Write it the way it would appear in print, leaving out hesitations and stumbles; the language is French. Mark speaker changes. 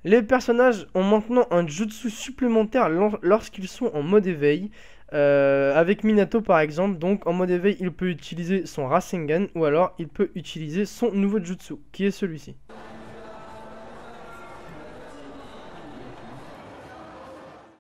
Speaker 1: Les personnages ont maintenant un jutsu supplémentaire lorsqu'ils sont en mode éveil. Avec Minato par exemple, donc en mode éveil, il peut utiliser son Rasengan ou alors il peut utiliser son nouveau jutsu, qui est celui-ci.